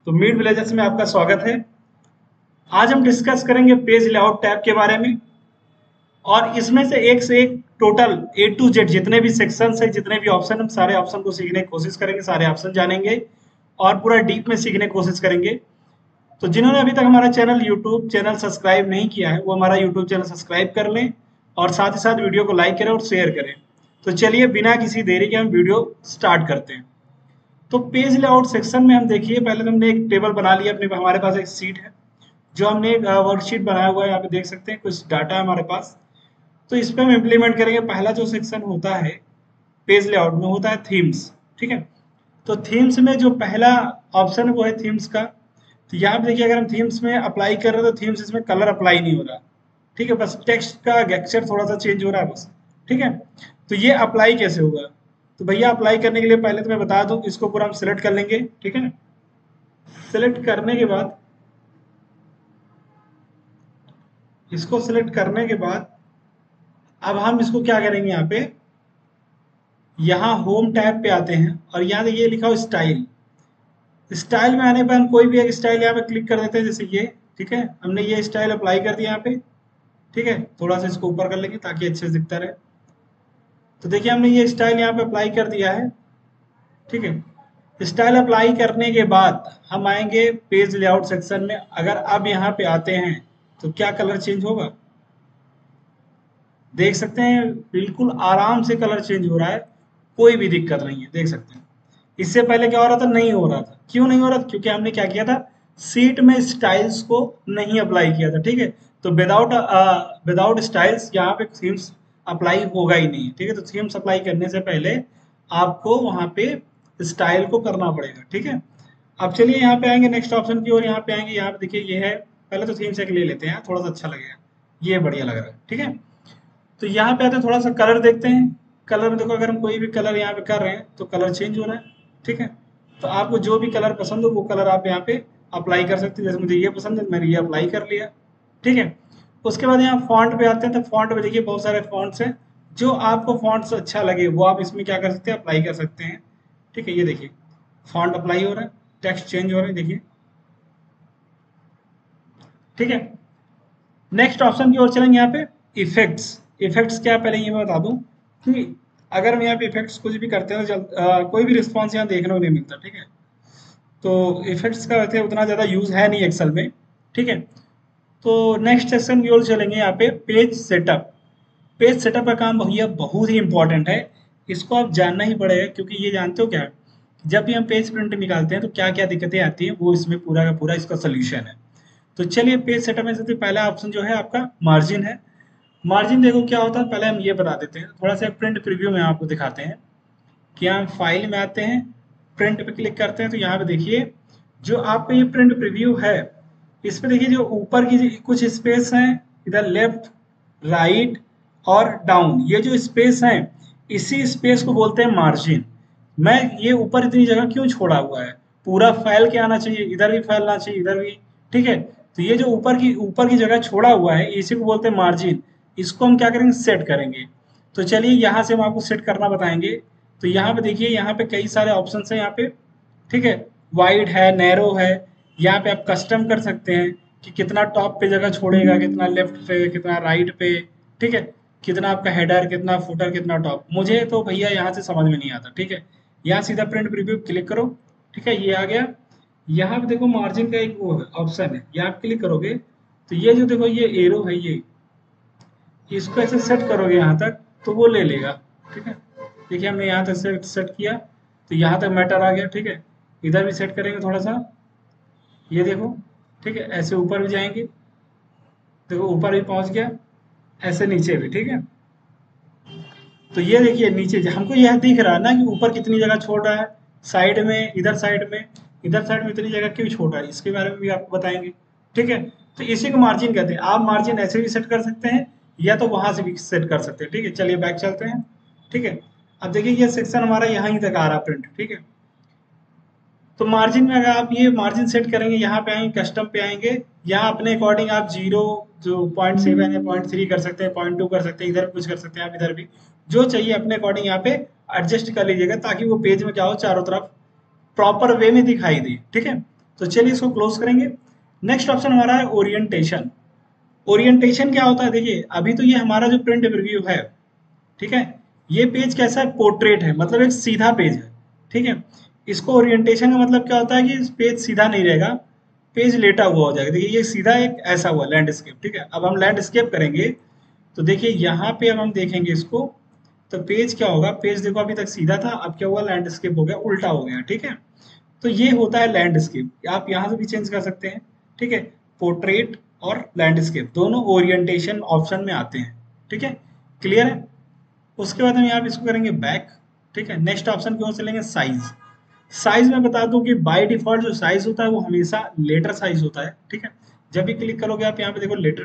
तो meet villagers में आपका स्वागत है। आज हम डिस्कस करेंगे पेज लेआउट टैब के बारे में और इसमें से एक टोटल ए टू जेड जितने भी सेक्शंस है, जितने भी ऑप्शन, हम सारे ऑप्शन को सीखने की कोशिश करेंगे, सारे ऑप्शन जानेंगे और पूरा डीप में सीखने की कोशिश करेंगे। तो जिन्होंने अभी तक हमारा चैनल यूट्यूब चैनल सब्सक्राइब नहीं किया है वो हमारा यूट्यूब चैनल सब्सक्राइब कर लें और साथ ही साथ वीडियो को लाइक करें और शेयर करें। तो चलिए बिना किसी देरी के हम वीडियो स्टार्ट करते हैं। तो पेज लेआउट सेक्शन में हम देखिए, पहले तो हमने एक टेबल बना लिया, अपने हमारे पास एक सीट है जो हमने एक वर्कशीट बनाया हुआ है। यहाँ पे देख सकते हैं कुछ डाटा है हमारे पास। तो इस पे हम इम्प्लीमेंट करेंगे। पहला जो सेक्शन होता है पेज लेआउट में होता है थीम्स। ठीक है, तो थीम्स में जो पहला ऑप्शन है वो है थीम्स का। तो यहाँ पे देखिए, अगर हम थीम्स में अप्लाई कर रहे हैं तो थीम्स इसमें कलर अप्लाई नहीं हो रहा। ठीक है, बस टेक्स्ट का गेक्चर थोड़ा सा चेंज हो रहा है बस। ठीक है, तो ये अप्लाई कैसे होगा? तो भैया अप्लाई करने के लिए पहले तो मैं बता दूं, इसको पूरा हम सिलेक्ट कर लेंगे। ठीक है ना, सिलेक्ट करने के बाद इसको सिलेक्ट करने के बाद अब हम इसको क्या करेंगे, यहाँ होम टैब पे आते हैं और यहाँ ये लिखा हो स्टाइल। स्टाइल में आने पर हम कोई भी एक स्टाइल यहाँ पे क्लिक कर देते हैं, जैसे ये। ठीक है, हमने ये स्टाइल अप्लाई कर दिया यहाँ पे। ठीक है, थोड़ा सा इसको ऊपर कर लेंगे ताकि अच्छे से दिखता रहे। तो देखिए हमने ये स्टाइल यहाँ पे अप्लाई कर दिया है। ठीक है, स्टाइल अप्लाई करने के बाद हम आएंगे पेज लेआउट सेक्शन में। अगर अब यहाँ पे आते हैं तो क्या कलर चेंज होगा? देख सकते हैं बिल्कुल आराम से कलर चेंज हो रहा है, कोई भी दिक्कत नहीं है। देख सकते हैं इससे पहले क्या हो रहा था, नहीं हो रहा था। क्यों नहीं हो रहा था? क्योंकि हमने क्या किया था, सीट में स्टाइल्स को नहीं अप्लाई किया था। ठीक है, तो विदाउट स्टाइल्स यहाँ पे थीम्स अप्लाई होगा ही नहीं। ठीक है, तो थीम्स अप्लाई करने से पहले आपको वहां पे स्टाइल को करना पड़ेगा। ठीक है, अब चलिए यहाँ पे आएंगे नेक्स्ट ऑप्शन की ओर। यहाँ पे आएंगे, यहाँ पे देखिए ये है। पहले तो थीम्स एक ले लेते हैं, थोड़ा सा अच्छा लगेगा, ये बढ़िया लग रहा है। ठीक है, तो यहाँ पे आते हैं, थोड़ा सा कलर देखते हैं। कलर में देखो, अगर हम कोई भी कलर यहाँ पे कर रहे हैं तो कलर चेंज हो रहा है। ठीक है, तो आपको जो भी कलर पसंद हो वो कलर आप यहाँ पे अप्लाई कर सकते हैं। जैसे मुझे ये पसंद है, मैंने ये अप्लाई कर लिया। ठीक है, उसके बाद यहाँ फॉन्ट पे आते हैं। तो फॉन्ट पे देखिए बहुत सारे फॉन्ट्स हैं, जो आपको फॉन्ट्स अच्छा लगे वो आप इसमें क्या कर सकते हैं, अप्लाई कर सकते हैं। ठीक है, ये देखिए फॉन्ट अप्लाई हो रहा है, टेक्स्ट चेंज हो रहा है, देखिए। ठीक है, नेक्स्ट ऑप्शन की ओर चलेंगे। यहाँ पे इफेक्ट्स। इफेक्ट्स क्या, पहले ये मैं बता दूं कि अगर हम यहाँ पे इफेक्ट्स कुछ भी करते हैं तो कोई भी रिस्पॉन्स यहाँ देखने को नहीं मिलता। ठीक है, तो इफेक्ट्स का वैसे उतना ज़्यादा यूज़ है नहीं एक्सेल में। ठीक है, तो नेक्स्ट सेक्शन की ओर चलेंगे। यहाँ पे पेज सेटअप। पेज सेटअप का काम भैया बहुत ही इंपॉर्टेंट है, इसको आप जानना ही पड़ेगा। क्योंकि ये जानते हो क्या, जब भी हम पेज प्रिंट निकालते हैं तो क्या क्या दिक्कतें आती हैं, वो इसमें पूरा का पूरा इसका सोल्यूशन है। तो चलिए पेज सेटअप में सबसे पहला ऑप्शन जो है आपका मार्जिन है। मार्जिन देखो क्या होता है, पहले हम ये बता देते हैं। थोड़ा सा प्रिंट प्रीव्यू में आपको दिखाते हैं कि हम फाइल में आते हैं, प्रिंट पे क्लिक करते हैं। तो यहाँ पे देखिए जो आपका ये प्रिंट प्रीव्यू है, इस पे देखिए जो ऊपर की कुछ स्पेस हैं, इधर लेफ्ट राइट और डाउन, ये जो स्पेस हैं इसी स्पेस को बोलते हैं मार्जिन। मैं ये ऊपर इतनी जगह क्यों छोड़ा हुआ है, पूरा फैल के आना चाहिए, इधर भी फैलना चाहिए, इधर भी। ठीक है, तो ये जो ऊपर की जगह छोड़ा हुआ है इसी को बोलते हैं मार्जिन। इसको हम क्या करेंगे, सेट करेंगे। तो चलिए यहाँ से हम आपको सेट करना बताएंगे। तो यहाँ पे देखिए, यहाँ पे कई सारे ऑप्शन हैं यहाँ पे। ठीक है, वाइड है, नैरो है। यहाँ पे आप कस्टम कर सकते हैं कि कितना टॉप पे जगह छोड़ेगा, कितना लेफ्ट पे, कितना राइट पे। ठीक है, कितना आपका हेडर, कितना फुटर, कितना टॉप। मुझे तो भैया यहाँ से समझ में नहीं आता। ठीक है, यहाँ सीधा प्रिंट प्रीव्यू क्लिक करो। ठीक है, ये आ गया। यहाँ पे देखो मार्जिन का एक वो ऑप्शन है, यहाँ पे क्लिक करोगे तो ये जो देखो ये एरो है, ये इसको ऐसे सेट करोगे यहाँ तक तो वो ले लेगा। ठीक है, देखिए हमने यहाँ तक सेट किया तो यहाँ तक मैटर आ गया। ठीक है, इधर भी सेट करेंगे थोड़ा सा, ये देखो। ठीक है, ऐसे ऊपर भी जाएंगे, देखो ऊपर भी पहुंच गया, ऐसे नीचे भी। ठीक है, तो ये देखिए नीचे हमको यह दिख रहा है ना कि ऊपर कितनी जगह छोड़ रहा है, साइड में, इधर साइड में इतनी जगह क्यों छोड़ रहा है, इसके बारे में भी आपको बताएंगे। ठीक है, तो इसी को मार्जिन कहते हैं। आप मार्जिन ऐसे भी सेट कर सकते हैं या तो वहां से भी सेट कर सकते हैं। ठीक है, चलिए बैक चलते हैं। ठीक है, अब देखिए ये सेक्शन हमारा यहाँ ही तक आ रहा प्रिंट। ठीक है, तो मार्जिन में अगर आप ये मार्जिन सेट करेंगे, यहाँ पे आएंगे, कस्टम पे आएंगे, यहाँ अपने अकॉर्डिंग आप 0 जो 0.7 है 0.3 कर सकते हैं, 0.2 कर सकते हैं, इधर भी कुछ कर सकते हैं आप, इधर भी जो चाहिए अपने अकॉर्डिंग यहाँ पे एडजस्ट कर लीजिएगा, ताकि वो पेज में क्या हो, चारों तरफ प्रॉपर वे में दिखाई दे। ठीक है, तो चलिए इसको क्लोज करेंगे। नेक्स्ट ऑप्शन हमारा है ओरिएंटेशन। ओरिएंटेशन क्या होता है, देखिए अभी तो ये हमारा जो प्रिंट प्रीव्यू है, ठीक है, ये पेज कैसा है, पोर्ट्रेट है, मतलब एक सीधा पेज है, ठीक है। इसको ओरिएंटेशन का मतलब क्या होता है कि पेज सीधा नहीं रहेगा, पेज लेटा हुआ हो जाएगा। देखिए ये सीधा एक ऐसा हुआ लैंडस्केप, ठीक है। अब हम लैंडस्केप करेंगे तो देखिए यहाँ पे अब हम देखेंगे इसको, तो पेज क्या होगा, पेज देखो अभी तक सीधा था, अब क्या हुआ, लैंडस्केप हो गया, उल्टा हो गया, ठीक है। तो ये होता है लैंडस्केप, आप यहाँ से भी चेंज कर सकते हैं, ठीक है। पोर्ट्रेट और लैंडस्केप दोनों ओरिएंटेशन ऑप्शन में आते हैं, ठीक है, क्लियर है। उसके बाद हम यहाँ पे इसको करेंगे बैक, ठीक है। नेक्स्ट ऑप्शन की ओर चलेंगे साइज। साइज में बता दूं कि बाय डिफॉल्ट जो साइज होता है वो हमेशा लेटर साइज होता है, ठीक है। जब भी क्लिक करोगे आप यहाँ पे देखो लेटर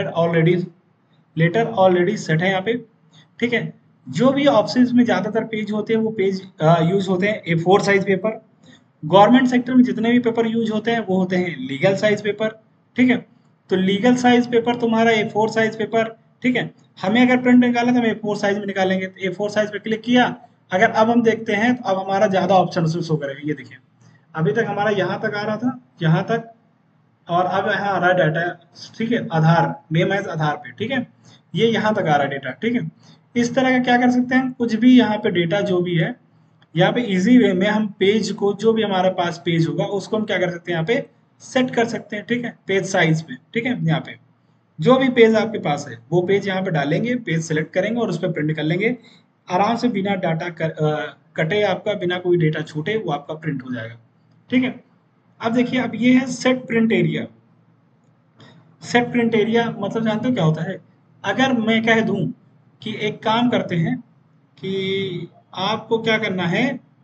लेटर ऑलरेडी सेट है यहाँ पे, ठीक है। जो भी ऑप्शंस में ज्यादातर पेज होते हैं वो पेज यूज होते हैं A4 size paper. Government sector में जितने भी पेपर यूज होते हैं वो होते हैं लीगल साइज पेपर, ठीक है। तो लीगल साइज पेपर तुम्हारा A4 साइज पेपर, ठीक है। हमें अगर प्रिंट निकालना तो हम A4 साइज में निकालेंगे, तो A4 साइज पे क्लिक किया। अगर अब हम देखते हैं तो अब हमारा ज्यादा ऑप्शन शो करेगा, ये देखिए अभी तक हमारा यहाँ तक आ रहा था, यहाँ तक, और अब यहाँ आ रहा है डाटा, ठीक है, आधार नेम एज आधार पे, ठीक है। ये यहाँ तक आ रहा है डेटा, ठीक है। इस तरह का क्या कर सकते हैं, कुछ भी यहाँ पे डेटा जो भी है, यहाँ पे इजी वे में हम पेज को, जो भी हमारे पास पेज होगा उसको हम क्या कर सकते हैं, यहाँ पे सेट कर सकते हैं, ठीक है, पेज साइज पे, ठीक है। यहाँ पे जो भी पेज आपके पास है वो पेज यहाँ पे डालेंगे, पेज सेलेक्ट करेंगे और उस पर प्रिंट कर लेंगे आराम से, बिना डाटा कटे, आपका बिना कोई डेटा छूटे वो आपका प्रिंट हो जाएगा, ठीक है। अब देखिए अब ये है set print area. Set print area मतलब जानते हो क्या होता है, अगर मैं कह दूं कि एक काम करते हैं कि आपको क्या करना है,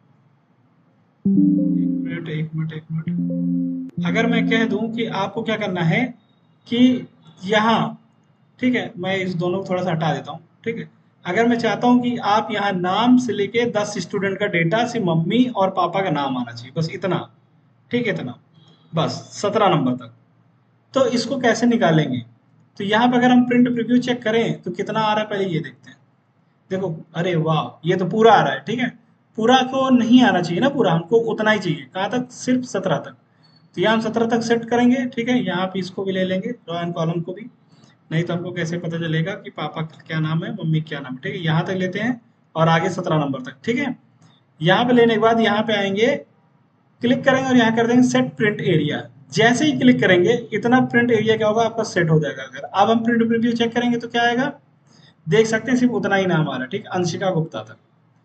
एक मिनट, अगर मैं कह दूं कि आपको क्या करना है कि यहाँ, ठीक है, मैं इस दोनों को थोड़ा सा हटा देता हूँ, ठीक है। अगर मैं चाहता हूँ कि आप यहाँ नाम से लेके 10 स्टूडेंट का डेटा से मम्मी और पापा का नाम आना चाहिए, बस इतना, ठीक है, इतना, बस 17 नंबर तक। तो इसको कैसे निकालेंगे, तो यहाँ पे अगर हम प्रिंट प्रीव्यू चेक करें तो कितना आ रहा है, पहले ये देखते हैं। देखो, अरे वाह, ये तो पूरा आ रहा है, ठीक है। पूरा को नहीं आना चाहिए ना, पूरा हमको उतना ही चाहिए, कहाँ तक, सिर्फ 17 तक। तो यहाँ हम 17 तक सेट करेंगे, ठीक है। यहाँ पे इसको भी ले लेंगे, रो एंड कॉलम को भी, नहीं तो हमको कैसे पता चलेगा कि पापा का क्या नाम है, मम्मी क्या नाम है, ठीक है। यहाँ तक लेते हैं और आगे 17 नंबर तक, ठीक है। यहाँ पे लेने के बाद यहाँ पे आएंगे, क्लिक करेंगे और यहाँ कर देंगे सेट प्रिंट एरिया। जैसे ही क्लिक करेंगे इतना प्रिंट एरिया क्या होगा, आपका सेट हो जाएगा। अगर अब हम प्रिंट प्रीव्यू चेक करेंगे तो क्या आएगा, देख सकते हैं सिर्फ उतना ही नाम आ रहा है, ठीक, अंशिका गुप्ता तक।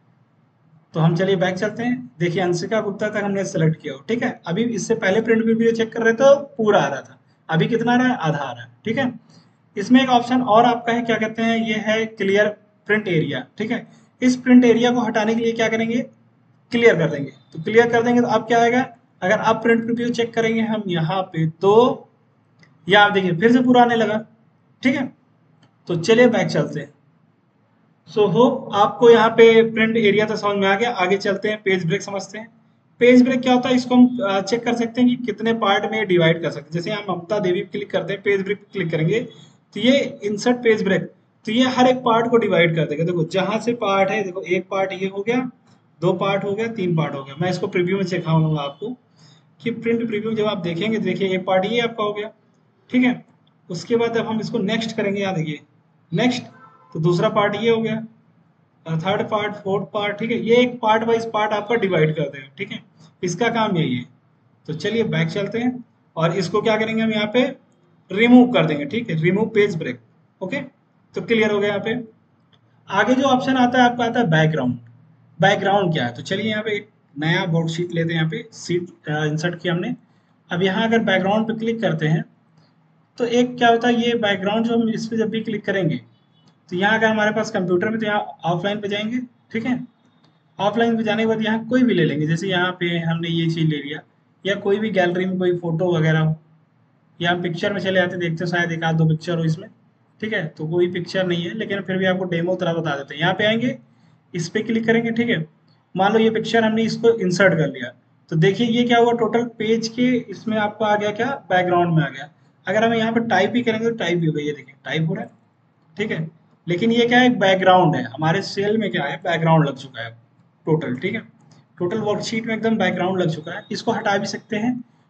तो हम चलिए बैक चलते हैं, देखिए अंशिका गुप्ता तक हमने सेलेक्ट किया हो, ठीक है। अभी इससे पहले प्रिंट प्रीव्यू चेक कर रहे तो पूरा आ रहा था, अभी कितना आ रहा है, आधा आ रहा है, ठीक है। इसमें एक ऑप्शन और आपका है, क्या कहते हैं, ये है क्लियर प्रिंट एरिया, ठीक है। इस प्रिंट एरिया को हटाने के लिए क्या करेंगे, क्लियर कर देंगे। तो क्लियर कर देंगे तो अब क्या आएगा, अगर आप प्रिंट प्रीव्यू चेक करेंगे हम यहाँ पे तो यहाँ आप देखिए फिर से पूरा आने लगा, ठीक है। तो चलिए बैक चलते हैं। सो होप आपको यहाँ पे प्रिंट एरिया तो समझ में आ गया। आगे चलते हैं, पेज ब्रेक समझते हैं। पेज ब्रेक क्या होता है, इसको हम चेक कर सकते हैं कि कितने पार्ट में डिवाइड कर सकते हैं। जैसे हम ममता देवी क्लिक करते हैं, पेज ब्रेक क्लिक करेंगे तो ये इंसर्ट पेज ब्रेक, तो ये हर एक पार्ट को डिवाइड कर देगा। देखो जहां से पार्ट है, देखो एक पार्ट ये हो गया, दो पार्ट हो गया, तीन पार्ट हो गया। मैं इसको प्रीव्यू में सिखाऊंगा आपको कि प्रिंट प्रीव्यू जब आप देखेंगे, देखिए एक पार्ट ये आपका हो गया, ठीक है। उसके बाद जब हम इसको नेक्स्ट करेंगे, यहाँ देखिए नेक्स्ट, तो दूसरा पार्ट ये हो गया, थर्ड पार्ट, फोर्थ पार्ट, ठीक है। ये एक पार्ट वाइज पार्ट आपका डिवाइड कर देगा, ठीक है। इसका काम यही है। तो चलिए बैक चलते हैं और इसको क्या करेंगे, हम यहाँ पे रिमूव कर देंगे, ठीक है, रिमूव पेज ब्रेक, ओके। तो क्लियर हो गया। यहाँ पे आगे जो ऑप्शन आता है आपका, आता है बैकग्राउंड। बैकग्राउंड क्या है, तो चलिए यहाँ पे एक नया वर्कशीट लेते हैं, यहाँ पे सीट इंसर्ट किया हमने। अब यहाँ अगर बैकग्राउंड पे क्लिक करते हैं तो एक क्या होता है, ये बैकग्राउंड जो हम इस पर जब भी क्लिक करेंगे तो यहाँ अगर हमारे पास कंप्यूटर में, तो यहाँ ऑफलाइन पे जाएंगे, ठीक है। ऑफलाइन पे जाने के बाद यहाँ कोई भी ले लेंगे, जैसे यहाँ पे हमने ये चीज़ ले लिया, या कोई भी गैलरी में कोई फोटो वगैरह हो, या हम पिक्चर में चले जाते, देखते हैं शायद एक आध दो पिक्चर हो इसमें, ठीक है। तो कोई पिक्चर नहीं है लेकिन फिर भी आपको डेमो तरह बता देते हैं। यहाँ पे आएंगे, इस पे क्लिक करेंगे, ठीक है। मान लो ये पिक्चर हमने इसको इंसर्ट कर लिया, तो देखिए ये क्या हुआ, टोटल पेज के इसमें आपको आ गया क्या, बैकग्राउंड में आ गया। अगर हम यहाँ पे टाइप भी करेंगे तो टाइप भी होगा, ये देखिए टाइप हो रहा है, ठीक है। लेकिन ये क्या है, बैकग्राउंड है, हमारे सेल में क्या है, बैकग्राउंड लग चुका है टोटल, ठीक है। टोटल वर्कशीट में एकदम बैकग्राउंड लग चुका है। इसको हटा भी सकते हैं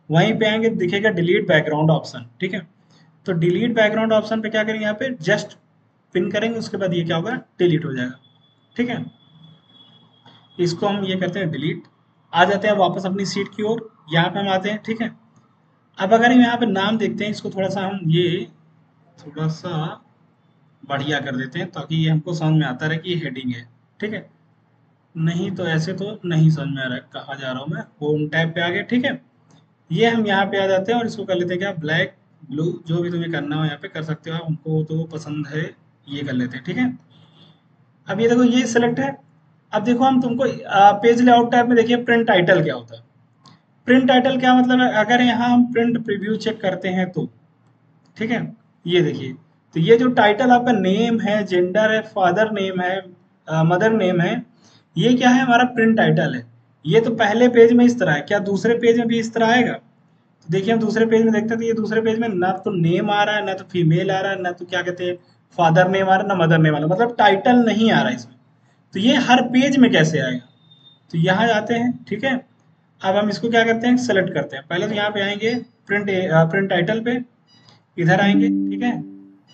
वहीं पे आएंगे दिखेगा डिलीट बैकग्राउंड ऑप्शन, ठीक है। तो डिलीट बैकग्राउंड ऑप्शन पे क्या करेंगे, यहाँ पे जस्ट पिन करेंगे, उसके बाद ये क्या होगा, डिलीट हो जाएगा, ठीक है। इसको हम ये करते हैं डिलीट। आ जाते हैं वापस अपनी सीट की ओर, यहाँ पे हम आते हैं, ठीक है। अब अगर हम यहाँ पे नाम देखते हैं, इसको थोड़ा सा हम ये थोड़ा सा बढ़िया कर देते हैं ताकि ये हमको समझ में आता रहे कि ये हेडिंग है, ठीक है। नहीं तो ऐसे तो नहीं समझ में आ रहा है, कहाँ जा रहा हूँ मैं, होम टैब पे आ गए, ठीक है। ये हम यहाँ पे आ जाते हैं और इसको कर लेते हैं क्या, ब्लैक ब्लू, जो भी तुम्हें करना हो यहाँ पे कर सकते हो आप, हमको तो पसंद है ये कर लेते हैं, ठीक है। अब ये देखो ये सिलेक्ट है। अब देखो हम तुमको पेज लेआउट टैब में देखिए प्रिंट टाइटल क्या होता है। प्रिंट टाइटल क्या मतलब है, अगर यहाँ हम प्रिंट प्रीव्यू चेक करते हैं तो, ठीक है, ये देखिए, तो ये जो टाइटल आपका नेम है, जेंडर है, फादर नेम है, मदर नेम है, ये क्या है, हमारा प्रिंट टाइटल है। ये तो पहले पेज में इस तरह है, क्या दूसरे पेज में भी इस तरह आएगा? तो देखिए हम दूसरे पेज में देखते हैं तो ये दूसरे पेज में ना तो नेम आ रहा है, ना तो फीमेल आ रहा है, ना तो क्या कहते हैं फादर नेम आ रहा है, ना मदर नेम आ रहा है, मतलब टाइटल नहीं आ रहा है इसमें। तो ये हर पेज में कैसे आएगा? तो यहाँ जाते हैं, ठीक है। अब हम इसको क्या करते हैं, सेलेक्ट करते हैं। पहले तो यहाँ पे आएंगे प्रिंट टाइटल पे, इधर आएंगे, ठीक है।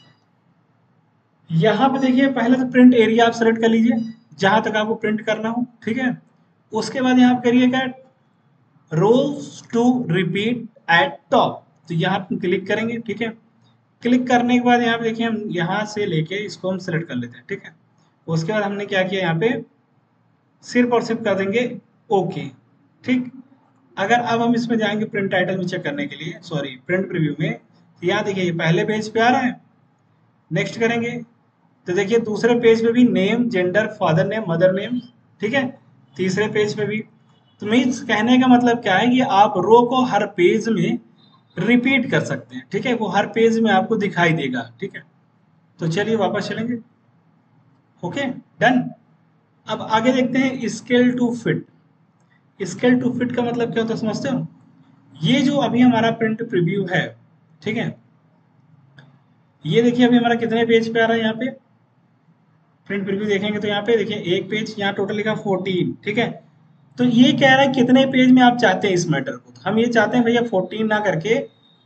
यहाँ पे देखिए पहले तो प्रिंट एरिया आप सेलेक्ट कर लीजिए, जहां तक आपको प्रिंट करना हो, ठीक है। उसके बाद यहाँ पे करिए क्या, rows to repeat at top, तो यहाँ पे क्लिक करेंगे, ठीक है। क्लिक करने के बाद यहाँ पे देखिए हम यहाँ से लेके इसको हम सेलेक्ट कर लेते हैं, ठीक है। उसके बाद हमने क्या किया, यहाँ पे सिर्फ और सिर्फ कर देंगे ओके, ठीक। अगर अब हम इसमें जाएंगे प्रिंट टाइटल में चेक करने के लिए, सॉरी प्रिंट प्रीव्यू में, तो यहाँ देखिए ये पहले पेज पे आ रहा है, नेक्स्ट करेंगे तो देखिए दूसरे पेज पे भी name, gender, father name, mother name, ठीक है। तीसरे पेज पे भी। तो मीन्स कहने का मतलब क्या है कि आप रो को हर पेज में रिपीट कर सकते हैं, ठीक है, वो हर पेज में आपको दिखाई देगा, ठीक है। तो चलिए वापस चलेंगे, ओके, डन। अब आगे देखते हैं scale to fit. Scale to fit का मतलब क्या होता है समझते हो? ये जो अभी हमारा प्रिंट प्रीव्यू है, ठीक है, ये देखिए अभी हमारा कितने पेज पे आ रहा है, यहाँ पे प्रिंट प्रीव्यू देखेंगे तो यहाँ पे देखिए एक पेज, यहाँ टोटल लिखा 14, ठीक है। तो ये कह रहा है कितने पेज में आप चाहते हैं इस मैटर को, तो हम ये चाहते हैं भैया 14 ना करके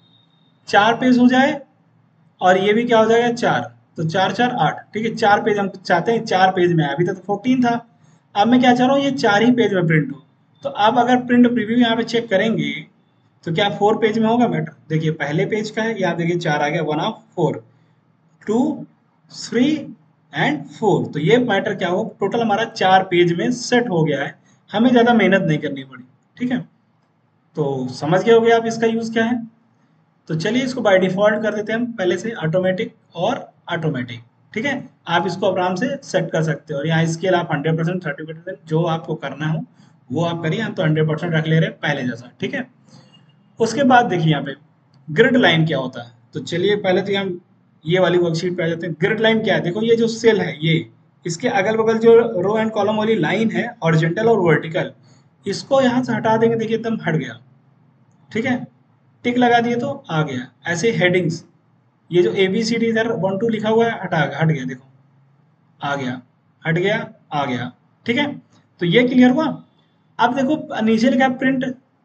4 पेज हो जाए, और ये भी क्या हो जाएगा 4, तो 4 4 8, ठीक है, 4 पेज हम चाहते हैं, 4 पेज में, अभी तक तो 14 था। अब मैं क्या चाह रहा हूँ, ये 4 ही पेज में प्रिंट हो। तो अब अगर प्रिंट प्रीव्यू यहाँ पे चेक करेंगे तो क्या 4 पेज में होगा मैटर, देखिए पहले पेज का है, यहाँ देखिए 4 आ गया, 1 ऑफ 4, 2 3 एंड 4, तो ये मैटर क्या हो, टोटल हमारा 4 पेज में सेट हो गया है, हमें ज़्यादा मेहनत नहीं करनी पड़ी, ठीक है। तो समझ गए होंगे आप इसका यूज़ क्या है। तो चलिए इसको बाय डिफ़ॉल्ट कर देते हैं हम पहले से ऑटोमेटिक और ऑटोमेटिक, ठीक है। आप इसको आराम से सेट कर सकते हो, और यहाँ इसके आप 100% 30% जो आपको करना हो वो आप करिए, हम तो 100% रख ले रहे हैं पहले जैसा, ठीक है। उसके बाद देखिए यहाँ पे ग्रिड लाइन क्या होता है, तो चलिए पहले तो हम ये वाली वर्कशीट पे आ जाते हैं। ग्रिड लाइन क्या है, देखो ये जो सेल है, ये इसके अगल बगल जो रो एंड कॉलम वाली लाइन है, हॉरिजॉन्टल और वर्टिकल, इसको यहाँ से हटा देंगे, देखिए एकदम हट गया, ठीक है। टिक लगा दिए तो आ गया। ऐसे हेडिंग्स, ये जो ए बी सी डी इधर 1 2 लिखा हुआ है, हट गया, देखो आ गया, हट गया, आ गया, ठीक है। तो ये क्लियर हुआ। अब देखो नीचे लिखा प्रिंट,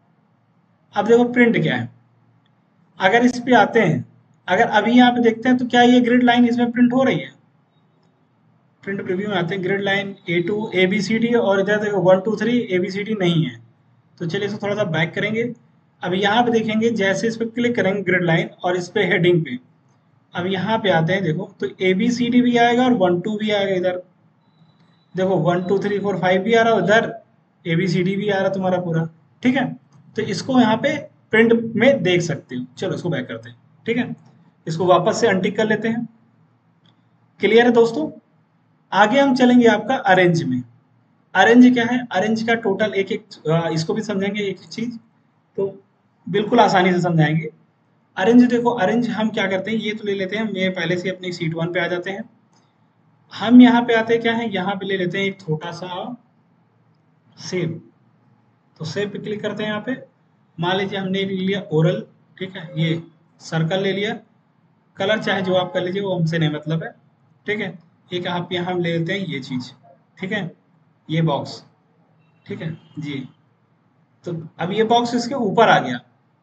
अब देखो प्रिंट क्या है, अगर इस पे आते हैं, अगर अभी यहाँ पे देखते हैं तो क्या ये ग्रिड लाइन इसमें प्रिंट हो रही है? प्रिंट प्रीव्यू में आते हैं, ग्रिड लाइन A2 ABCD, और इधर देखो 1 2 3 ABCD नहीं है। तो चलिए इसको थोड़ा सा बैक करेंगे। अब यहाँ पे देखेंगे, जैसे इस पर क्लिक करेंगे ग्रिड लाइन और इस पे हेडिंग पे, अब यहाँ पे आते हैं, देखो तो ABCD भी आएगा और 1 2 भी आएगा इधर, देखो 1 2 3 4 5 भी आ रहा है, उधर ABCD भी आ रहा है तुम्हारा पूरा, ठीक है। तो इसको यहाँ पे प्रिंट में देख सकते हो। चलो इसको बैक करते हैं, ठीक है। इसको वापस से अनटिक कर लेते हैं। क्लियर है दोस्तों? आगे हम चलेंगे आपका अरेंज में। अरेंज क्या है, अरेंज का टोटल एक एक इसको भी समझेंगे एक एक चीज, तो बिल्कुल आसानी से समझाएंगे। अरेंज देखो, अरेंज हम क्या करते हैं, ये तो ले लेते हैं हम, ये पहले से अपनी सीट 1 पे आ जाते हैं। हम यहाँ पे आते हैं, क्या है, यहाँ पे ले लेते हैं एक छोटा सा सेव, तो सेव पे क्लिक करते हैं। यहाँ पे मान लीजिए हमने ले लिया ओरल, ठीक है, ये सर्कल ले लिया, कलर चाहे जो आप कर लीजिए, वो हमसे नहीं मतलब है, ठीक है। एक आप यहाँ हम ले लेते हैं ये चीज, ठीक है, ये बॉक्स, ठीक है जी। तो अब ये बॉक्स इसके ऊपर आ गया,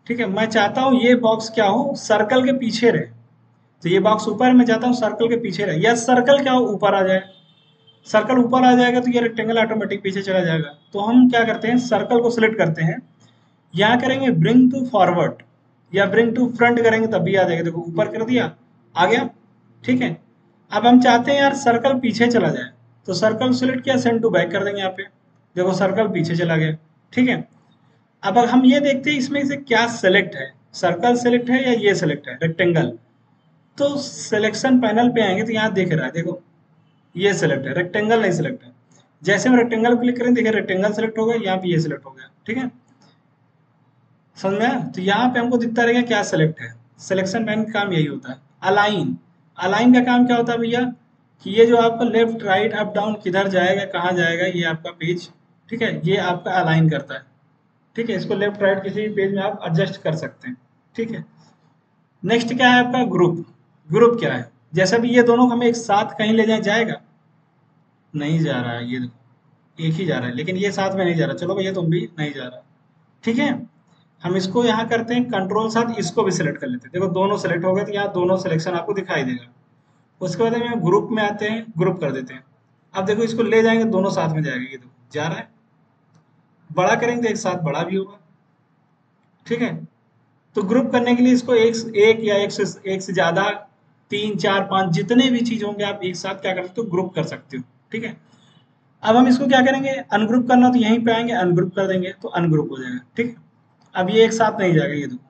ठीक है, मैं चाहता हूँ ये बॉक्स क्या हो, सर्कल के पीछे रहे। तो ये बॉक्स ऊपर, मैं चाहता हूँ सर्कल के पीछे रहे, या सर्कल क्या हो, ऊपर आ जाए। सर्कल ऊपर आ जाएगा तो ये रेक्टेंगल ऑटोमेटिक पीछे चला जाएगा। तो हम क्या करते हैं, सर्कल को सिलेक्ट करते हैं, यहाँ करेंगे ब्रिंग टू फॉरवर्ड या ब्रिंग टू फ्रंट करेंगे तब भी आ जाएगा। देखो ऊपर कर दिया, आ गया। ठीक है, अब हम चाहते हैं यार सर्कल पीछे चला जाए, तो सर्कल सिलेक्ट किया, सेंड टू बैक कर देंगे यहाँ पे। देखो सर्कल पीछे चला गया। ठीक है, अब हम ये देखते हैं इसमें से क्या सेलेक्ट है, सर्कल सेलेक्ट है या ये सेलेक्ट है रेक्टेंगल। तो सिलेक्शन पैनल पे आएंगे तो यहाँ देख रहा है, देखो ये सेलेक्ट है, रेक्टेंगल नहीं सेलेक्ट है। जैसे हम रेक्टेंगल क्लिक करें, देखिए रेक्टेंगल सेलेक्ट हो गया, यहाँ पे ये सेलेक्ट हो गया। ठीक है, समझ में आया? तो यहाँ पे हमको दिखता रहेगा क्या सेलेक्ट है। सिलेक्शन पैन का काम यही होता है। अलाइन, अलाइन का काम क्या होता है भैया, कि ये जो आपका लेफ्ट राइट अप डाउन किधर जाएगा कहाँ जाएगा, ये आपका पेज, ठीक है, ये आपका अलाइन करता है। ठीक है, इसको लेफ्ट राइट किसी भी पेज में आप एडजस्ट कर सकते हैं। ठीक है, नेक्स्ट क्या है आपका ग्रुप। ग्रुप क्या है, जैसे भी ये दोनों हमें एक साथ कहीं ले जाए, जाएगा नहीं जा रहा है, ये देखो एक ही जा रहा है, लेकिन ये साथ में नहीं जा रहा। चलो भैया तुम भी नहीं जा रहा। ठीक है, हम इसको यहाँ करते हैं कंट्रोल साथ, इसको भी सिलेक्ट कर लेते हैं। देखो दोनों सेलेक्ट हो गए, तो यहाँ दोनों सिलेक्शन आपको दिखाई देगा। उसके बाद हम ग्रुप में आते हैं, ग्रुप कर देते हैं। अब देखो इसको ले जाएंगे, दोनों साथ में जाएगा, ये देखो जा रहा है। बड़ा करेंगे तो एक साथ बड़ा भी होगा। ठीक है, तो ग्रुप करने के लिए इसको एक या एक से ज्यादा, तीन चार पांच जितने भी चीज होंगे आप एक साथ क्या कर सकते हो, ग्रुप कर सकते हो। ठीक है, अब हम इसको क्या करेंगे, अनग्रुप करना, तो यहीं पे आएंगे अनग्रुप कर देंगे तो अनग्रुप हो जाएगा। ठीक है, अब ये एक साथ नहीं जाएगा, ये देखो।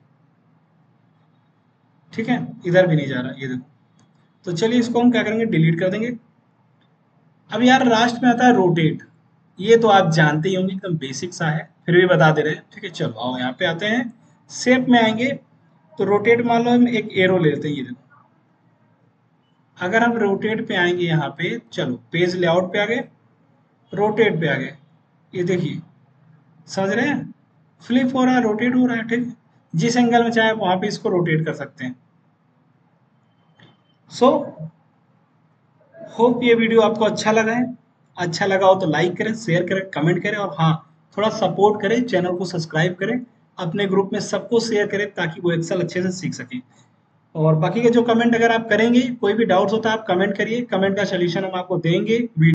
ठीक है, इधर भी नहीं जा रहा, ये देखो। तो चलिए इसको हम क्या करेंगे, डिलीट कर देंगे। अब यार लास्ट में आता है रोटेट। ये तो आप जानते ही होंगे, एकदम बेसिक सा है, फिर भी बता दे रहे हैं। ठीक है, चलो आओ यहाँ पे आते हैं, शेप में आएंगे। तो रोटेट मान लो हम एक एरो ले लेते हैं, ये देखो। अगर हम रोटेट पे आएंगे यहाँ पे, चलो पेज लेआउट पे आ गए, रोटेट पे आ गए, ये देखिए, समझ रहे हैं, फ्लिप हो रहा है, रोटेट हो रहा है। ठीक है, जिस एंगल में चाहे वहां पे इसको रोटेट कर सकते हैं। सो होप ये वीडियो आपको अच्छा लगा है। अच्छा लगा हो तो लाइक करें, शेयर करें, कमेंट करें, और हाँ, थोड़ा सपोर्ट करें, चैनल को सब्सक्राइब करें, अपने ग्रुप में सबको शेयर करें ताकि वो एक्सेल अच्छे से सीख सकें। और बाकी के जो कमेंट अगर आप करेंगे, कोई भी डाउट्स होता है आप कमेंट करिए, कमेंट का सोल्यूशन हम आपको देंगे।